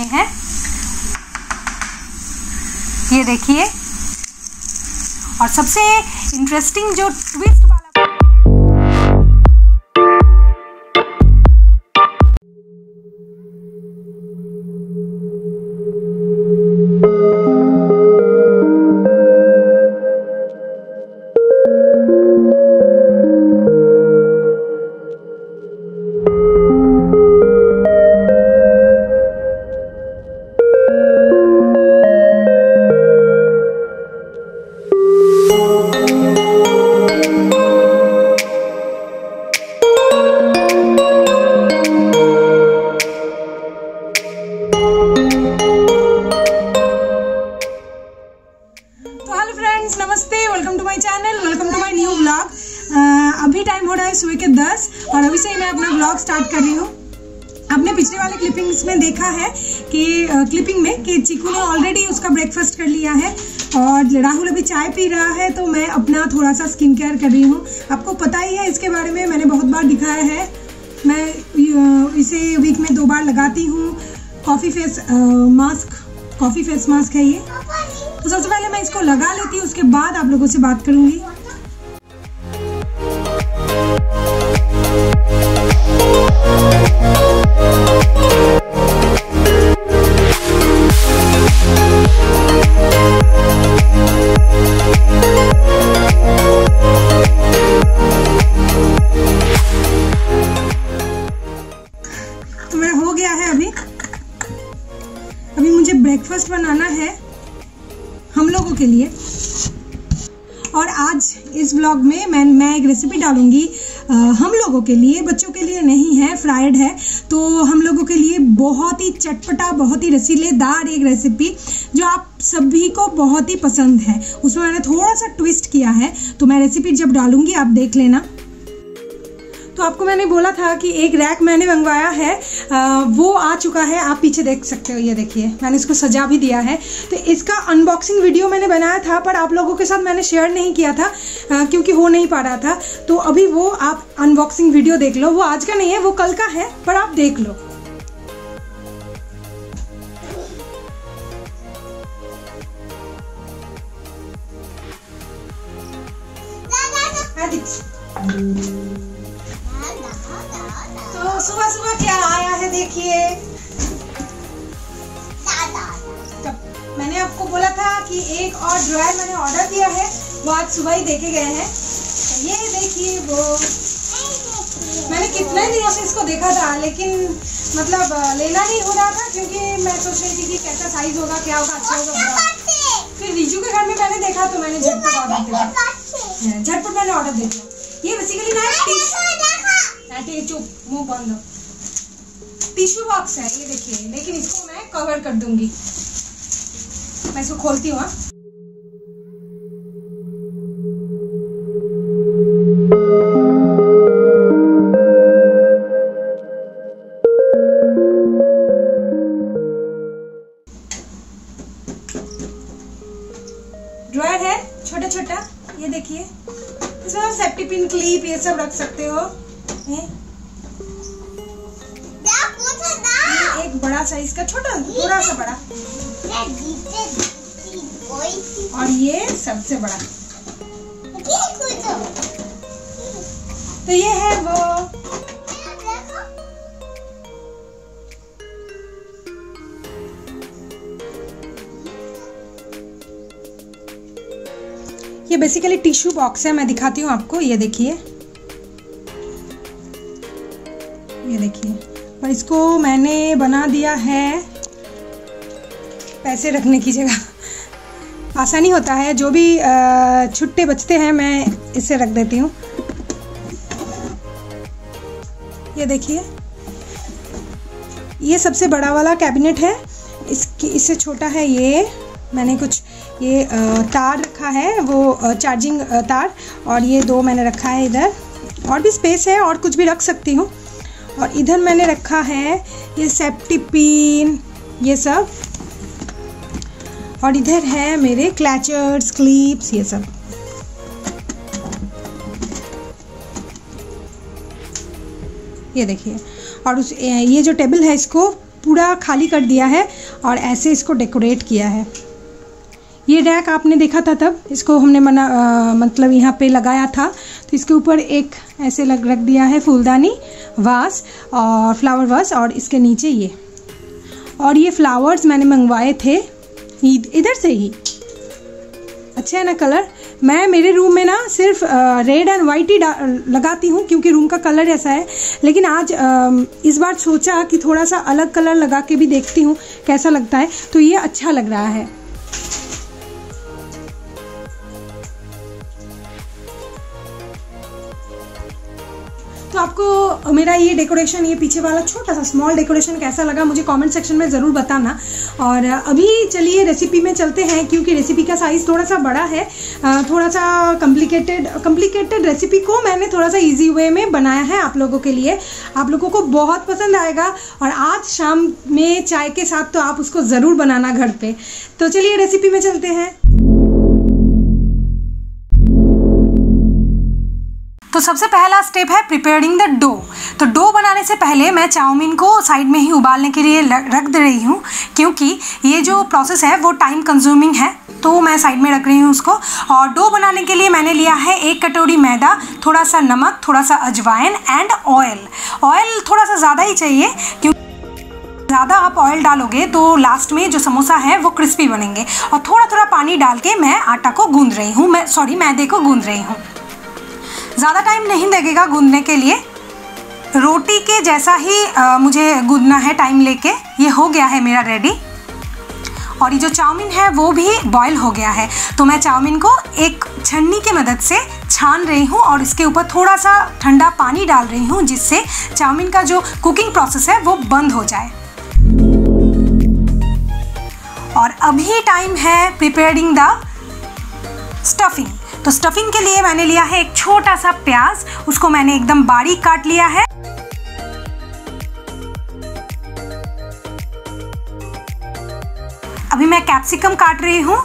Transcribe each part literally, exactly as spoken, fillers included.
वाले हैं। ये देखिए, और सबसे इंटरेस्टिंग जो ट्विस्ट वाला अभी टाइम हो रहा है सुबह के दस और अभी से ही मैं अपना ब्लॉग स्टार्ट कर रही हूँ। आपने पिछले वाले क्लिपिंग्स में देखा है कि क्लिपिंग में कि चीकू ने ऑलरेडी उसका ब्रेकफास्ट कर लिया है और राहुल अभी चाय पी रहा है, तो मैं अपना थोड़ा सा स्किन केयर कर रही हूँ। आपको पता ही है इसके बारे में, मैंने बहुत बार दिखाया है। मैं इसे वीक में दो बार लगाती हूँ। Coffee face mask coffee face mask है ये। तो सबसे पहले मैं इसको लगा लेती हूँ, उसके बाद आप लोगों से बात करूँगी। तो मेरा हो गया है। अभी अभी मुझे ब्रेकफास्ट बनाना है हम लोगों के लिए, और आज इस व्लॉग में मैं मैं एक रेसिपी डालूंगी आ, हम लोगों के लिए, बच्चों के लिए नहीं है, फ्राइड है। तो हम लोगों के लिए बहुत ही चटपटा, बहुत ही रसीलेदार एक रेसिपी जो आप सभी को बहुत ही पसंद है। उसमें मैंने थोड़ा सा ट्विस्ट किया है, तो मैं रेसिपी जब डालूंगी आप देख लेना। तो आपको मैंने बोला था कि एक रैक मैंने मंगवाया है, आ, वो आ चुका है। आप पीछे देख सकते हो, ये देखिए, मैंने इसको सजा भी दिया है। तो इसका अनबॉक्सिंग वीडियो मैंने बनाया था, पर आप लोगों के साथ मैंने शेयर नहीं किया था आ, क्योंकि हो नहीं पा रहा था। तो अभी वो आप अनबॉक्सिंग वीडियो देख लो। वो आज का नहीं है, वो कल का है, पर आप देख लो। तो सुबह सुबह क्या आया है देखिए। मैंने आपको बोला था कि एक और ड्रायर मैंने ऑर्डर दिया है, वो आज सुबह ही देके गए हैं। तो ये देखिए, वो मैंने कितने दिनों से इसको देखा था, लेकिन मतलब लेना नहीं हो रहा था, क्योंकि मैं सोच रही थी कि कैसा साइज होगा, क्या होगा, अच्छा होगा, बुरा। फिर रिजू के घर में मैंने देखा तो मैंने झटपट ऑर्डर दिया झटपट मैंने ऑर्डर दे दिया। ये बेसिकली ना चुप मुंह बंद टिश्यू बॉक्स है, ये देखिए। लेकिन इसको मैं कवर कर दूंगी। मैं इसको खोलती हूँ। ड्रॉयर है छोटा छोटा, ये देखिए। इसमें सेफ्टी पिन, क्लिप, ये सब रख सकते हो। ये एक बड़ा साइज का, छोटा थोड़ा सा बड़ा, और ये सबसे बड़ा। तो ये है वो। ये बेसिकली टिश्यू बॉक्स है, मैं दिखाती हूँ आपको। ये देखिए, ये देखिए। और इसको मैंने बना दिया है पैसे रखने की जगह। आसानी होता है, जो भी छुट्टे बचते हैं मैं इससे रख देती हूँ। ये देखिए, ये सबसे बड़ा वाला कैबिनेट है। इसकी इससे छोटा है ये। मैंने कुछ ये तार रखा है, वो चार्जिंग तार, और ये दो मैंने रखा है इधर। और भी स्पेस है, और कुछ भी रख सकती हूँ। और इधर मैंने रखा है ये सेफ्टी पिन, ये सब। और इधर है मेरे क्लचर्स, क्लिप्स, ये सब। ये देखिए। और उस ये जो टेबल है, इसको पूरा खाली कर दिया है और ऐसे इसको डेकोरेट किया है। ये रैक आपने देखा था तब, इसको हमने मना आ, मतलब यहाँ पे लगाया था, तो इसके ऊपर एक ऐसे लग रख दिया है फूलदानी, वास और फ्लावर वास, और इसके नीचे ये, और ये फ्लावर्स मैंने मंगवाए थे इधर से ही। अच्छा है ना कलर। मैं मेरे रूम में ना सिर्फ रेड एंड वाइट ही लगाती हूँ क्योंकि रूम का कलर ऐसा है, लेकिन आज आ, इस बार सोचा कि थोड़ा सा अलग कलर लगा के भी देखती हूँ कैसा लगता है, तो ये अच्छा लग रहा है। तो आपको मेरा ये डेकोरेशन, ये पीछे वाला छोटा सा स्मॉल डेकोरेशन कैसा लगा मुझे कमेंट सेक्शन में ज़रूर बताना। और अभी चलिए रेसिपी में चलते हैं, क्योंकि रेसिपी का साइज़ थोड़ा सा बड़ा है, थोड़ा सा कॉम्प्लिकेटेड कॉम्प्लिकेटेड रेसिपी को मैंने थोड़ा सा इजी वे में बनाया है आप लोगों के लिए। आप लोगों को बहुत पसंद आएगा और आज शाम में चाय के साथ तो आप उसको ज़रूर बनाना घर पर। तो चलिए रेसिपी में चलते हैं। तो सबसे पहला स्टेप है प्रिपेयरिंग द डो। तो डो बनाने से पहले मैं चाउमीन को साइड में ही उबालने के लिए रख दे रही हूँ, क्योंकि ये जो प्रोसेस है वो टाइम कंज्यूमिंग है, तो मैं साइड में रख रही हूँ उसको। और डो बनाने के लिए मैंने लिया है एक कटोरी मैदा, थोड़ा सा नमक, थोड़ा सा अजवाइन एंड ऑयल। ऑयल थोड़ा सा ज़्यादा ही चाहिए, क्योंकि ज़्यादा आप ऑयल डालोगे तो लास्ट में जो समोसा है वो क्रिस्पी बनेंगे। और थोड़ा थोड़ा पानी डाल के मैं आटा को गूंद रही हूँ, मैं सॉरी मैदे को गूंद रही हूँ। ज़्यादा टाइम नहीं लगेगा गूंदने के लिए, रोटी के जैसा ही आ, मुझे गूंदना है टाइम लेके। ये हो गया है मेरा रेडी, और ये जो चाउमीन है वो भी बॉईल हो गया है। तो मैं चाउमीन को एक छन्नी की मदद से छान रही हूँ और इसके ऊपर थोड़ा सा ठंडा पानी डाल रही हूँ, जिससे चाउमीन का जो कुकिंग प्रोसेस है वो बंद हो जाए। और अभी टाइम है प्रिपेयरिंग द स्टफिंग। तो स्टफिंग के लिए मैंने लिया है एक छोटा सा प्याज, उसको मैंने एकदम बारीक काट लिया है। अभी मैं कैप्सिकम काट रही हूँ,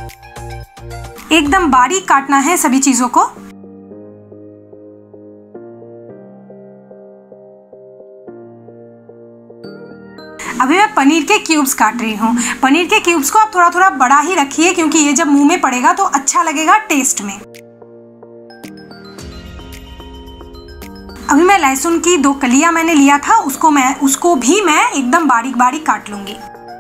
एकदम बारीक काटना है सभी चीजों को। अभी मैं पनीर के क्यूब्स काट रही हूँ। पनीर के क्यूब्स को आप थोड़ा थोड़ा बड़ा ही रखिए, क्योंकि ये जब मुंह में पड़ेगा तो अच्छा लगेगा टेस्ट में। अभी मैं लहसुन की दो कलियां मैंने लिया था, उसको मैं उसको भी मैं एकदम बारीक बारीक काट लूंगी।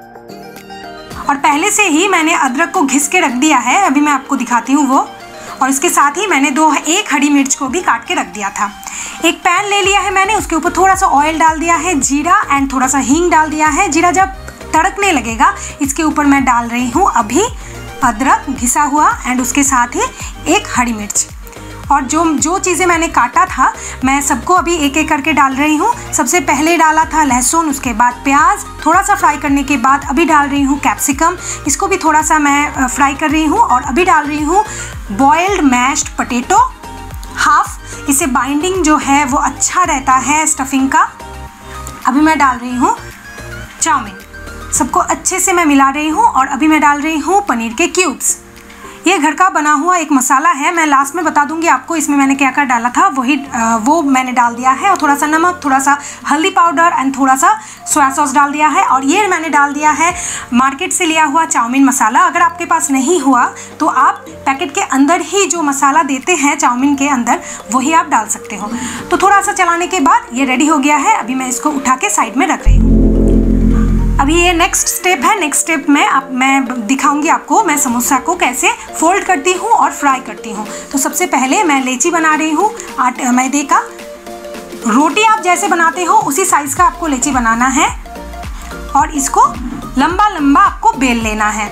और पहले से ही मैंने अदरक को घिस के रख दिया है, अभी मैं आपको दिखाती हूँ वो। और इसके साथ ही मैंने दो एक हरी मिर्च को भी काट के रख दिया था। एक पैन ले लिया है मैंने, उसके ऊपर थोड़ा सा ऑयल डाल दिया है, जीरा एंड थोड़ा सा हींग डाल दिया है। जीरा जब तड़कने लगेगा इसके ऊपर मैं डाल रही हूँ अभी अदरक घिसा हुआ एंड उसके साथ ही एक हरी मिर्च। और जो जो चीज़ें मैंने काटा था मैं सबको अभी एक एक करके डाल रही हूँ। सबसे पहले डाला था लहसुन, उसके बाद प्याज, थोड़ा सा फ्राई करने के बाद अभी डाल रही हूँ कैप्सिकम, इसको भी थोड़ा सा मैं फ्राई कर रही हूँ। और अभी डाल रही हूँ बॉइल्ड मैश्ड पोटैटो हाफ, इससे बाइंडिंग जो है वो अच्छा रहता है स्टफिंग का। अभी मैं डाल रही हूँ चाउमीन, सबको अच्छे से मैं मिला रही हूँ। और अभी मैं डाल रही हूँ पनीर के क्यूब्स। ये घर का बना हुआ एक मसाला है, मैं लास्ट में बता दूंगी आपको इसमें मैंने क्या क्या डाला था, वही वो मैंने डाल दिया है। और थोड़ा सा नमक, थोड़ा सा हल्दी पाउडर एंड थोड़ा सा सोया सॉस डाल दिया है। और ये मैंने डाल दिया है मार्केट से लिया हुआ चाउमीन मसाला। अगर आपके पास नहीं हुआ तो आप पैकेट के अंदर ही जो मसाला देते हैं चाउमीन के अंदर वही आप डाल सकते हो। तो थोड़ा सा चलाने के बाद ये रेडी हो गया है। अभी मैं इसको उठा के साइड में रख रही हूँ। अभी ये नेक्स्ट स्टेप है। नेक्स्ट स्टेप में अब मैं दिखाऊंगी आपको मैं समोसा को कैसे फोल्ड करती हूँ और फ्राई करती हूँ। तो सबसे पहले मैं लेची बना रही हूँ आटे मैदे का। रोटी आप जैसे बनाते हो उसी साइज का आपको लेची बनाना है और इसको लंबा लंबा आपको बेल लेना है।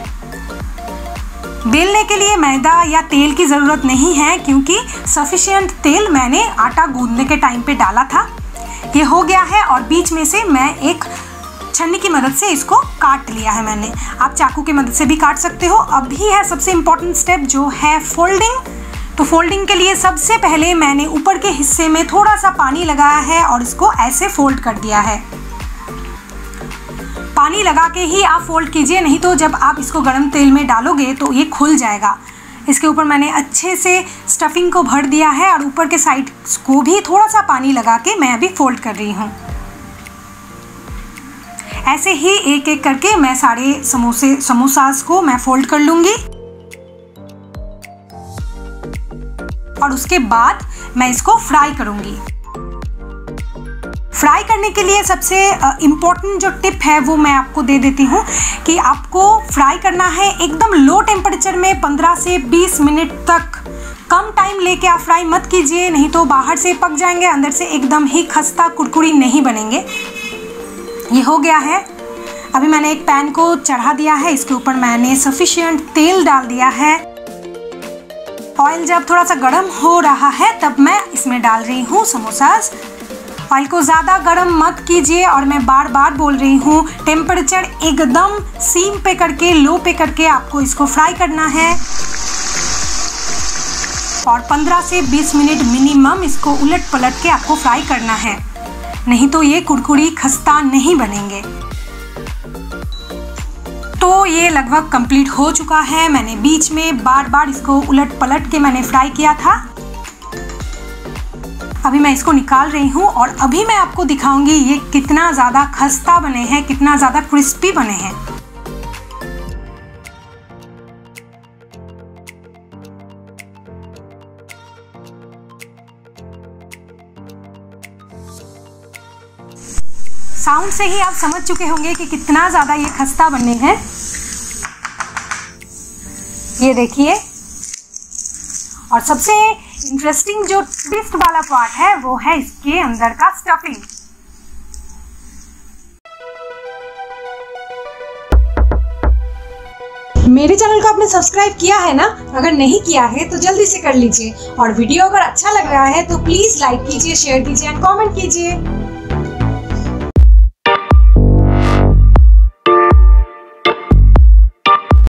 बेलने के लिए मैदा या तेल की ज़रूरत नहीं है, क्योंकि सफिशिएंट तेल मैंने आटा गूंदने के टाइम पे डाला था। ये हो गया है और बीच में से मैं एक छन्नी की मदद से इसको काट लिया है मैंने। आप चाकू की मदद से भी काट सकते हो। अभी है सबसे इम्पोर्टेंट स्टेप जो है फोल्डिंग। तो फोल्डिंग के लिए सबसे पहले मैंने ऊपर के हिस्से में थोड़ा सा पानी लगाया है और इसको ऐसे फोल्ड कर दिया है। पानी लगा के ही आप फोल्ड कीजिए, नहीं तो जब आप इसको गर्म तेल में डालोगे तो ये खुल जाएगा। इसके ऊपर मैंने अच्छे से स्टफिंग को भर दिया है और ऊपर के साइड को भी थोड़ा सा पानी लगा के मैं अभी फोल्ड कर रही हूँ। ऐसे ही एक एक करके मैं सारे समोसे समोसास को मैं फोल्ड कर लूंगी और उसके बाद मैं इसको फ्राई करूंगी। फ्राई करने के लिए सबसे इम्पोर्टेंट जो टिप है वो मैं आपको दे देती हूँ कि आपको फ्राई करना है एकदम लो टेम्परेचर में पंद्रह से बीस मिनट तक। कम टाइम लेके आप फ्राई मत कीजिए, नहीं तो बाहर से पक जाएंगे, अंदर से एकदम ही खस्ता कुरकुरी नहीं बनेंगे। ये हो गया है। अभी मैंने एक पैन को चढ़ा दिया है, इसके ऊपर मैंने सफिशिएंट तेल डाल दिया है। ऑयल जब थोड़ा सा गर्म हो रहा है तब मैं इसमें डाल रही हूँ समोसास। ऑयल को ज़्यादा गर्म मत कीजिए और मैं बार बार बोल रही हूँ टेम्परेचर एकदम सीम पे करके, लो पे करके आपको इसको फ्राई करना है और पंद्रह से बीस मिनट मिनिमम इसको उलट पलट के आपको फ्राई करना है, नहीं तो ये कुरकुरी खस्ता नहीं बनेंगे। तो ये लगभग कंप्लीट हो चुका है। मैंने बीच में बार बार इसको उलट पलट के मैंने फ्राई किया था। अभी मैं इसको निकाल रही हूँ और अभी मैं आपको दिखाऊंगी ये कितना ज़्यादा खस्ता बने हैं, कितना ज़्यादा क्रिस्पी बने हैं। साउंड से ही आप समझ चुके होंगे कि कितना ज़्यादा ये खस्ता बने हैं। ये देखिए। और सबसे इंटरेस्टिंग जो ट्विस्ट वाला पार्ट है वो है इसके अंदर का स्टफिंग। मेरे चैनल को आपने सब्सक्राइब किया है ना? अगर नहीं किया है तो जल्दी से कर लीजिए और वीडियो अगर अच्छा लग रहा है तो प्लीज लाइक कीजिए, शेयर कीजिए एंड कमेंट कीजिए।